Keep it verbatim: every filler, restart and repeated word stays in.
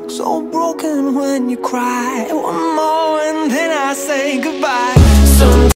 So broken when you cry. One more and then I say goodbye.